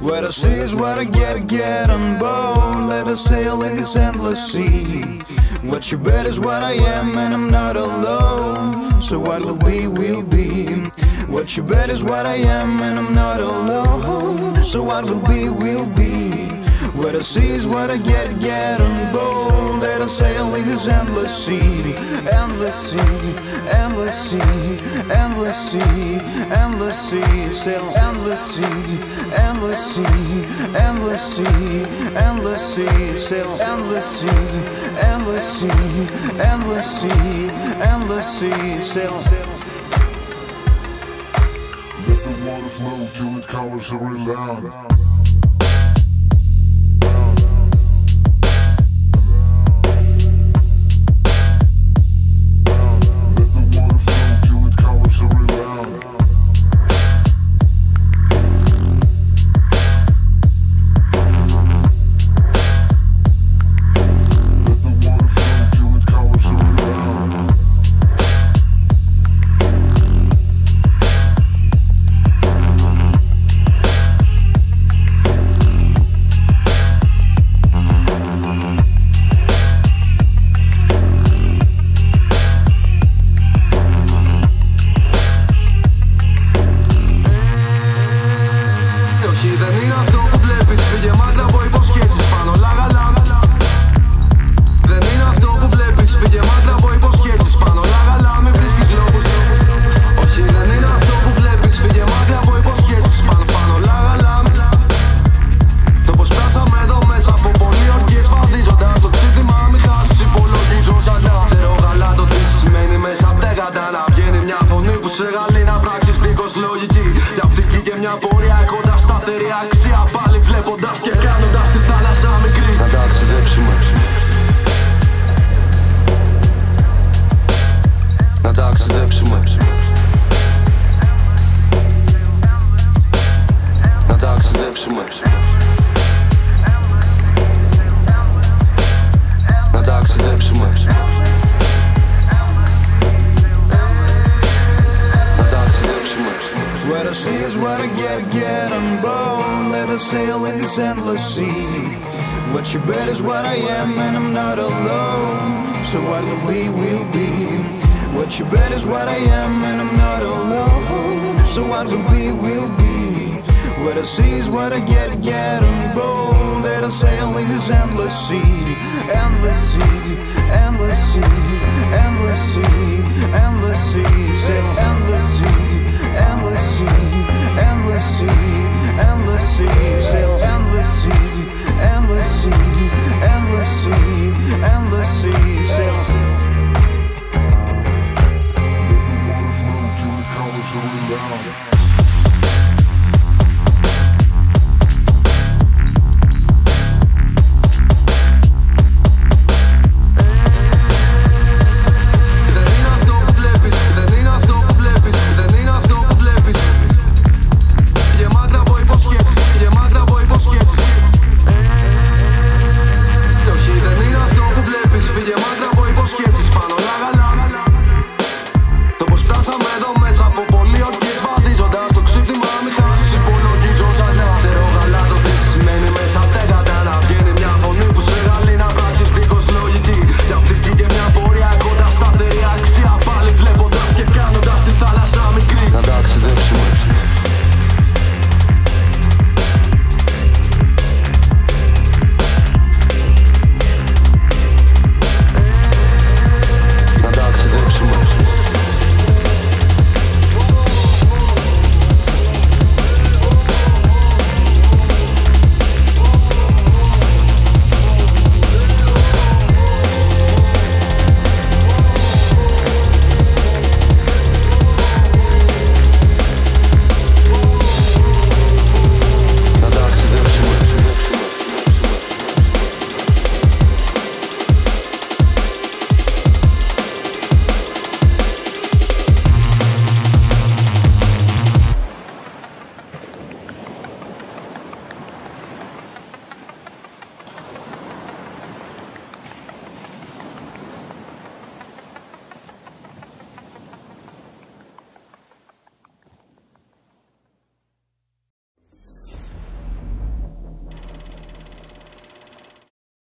What I see is what I get on board. Let us sail in this endless sea. What you bet is what I am, and I'm not alone. So what will be, will be. What you bet is what I am, and I'm not alone. So what will be, will be. What I see is what I get on board. Let us sail in this endless sea. Endless sea, endless sea, endless sea, endless sea. Sail endless sea, endless sea, endless sea, endless sea. Sail endless sea, endless sea, endless sea, endless sea. Sail. Let the water flow till it covers every land. Μια πορεία έχοντας σταθερή αξία, πάλι βλέποντας και κάνοντας τη θάλασσα μικρή. Να τα αξιδέψουμε. Να τα αξιδέψουμε. Να τα αξιδέψουμε. Να τα αξιδέψουμε. What I see is what I get on board. Let us sail in this endless sea. What you bet is what I am, and I'm not alone. So what will be, will be. What you bet is what I am, and I'm not alone. So what will be, will be. What I see is what I get on board. Let us sail in this endless sea. Endless sea, endless sea, endless sea, endless sea. Sail endless sea, endless sea, endless sea, endless sea. Sail